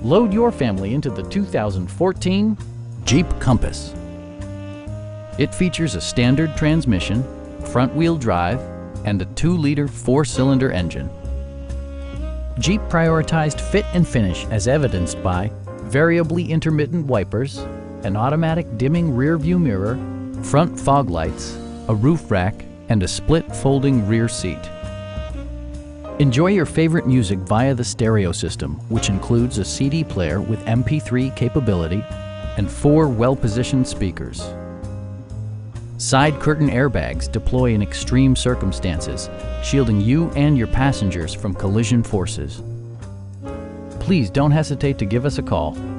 Load your family into the 2014 Jeep Compass. It features a standard transmission, front-wheel drive, and a 2-liter 4-cylinder engine. Jeep prioritized fit and finish as evidenced by variably intermittent wipers, an automatic dimming rear-view mirror, front fog lights, a roof rack, and a split folding rear seat. Enjoy your favorite music via the stereo system, which includes a CD player with MP3 capability and 4 well-positioned speakers. Side curtain airbags deploy in extreme circumstances, shielding you and your passengers from collision forces. Please don't hesitate to give us a call.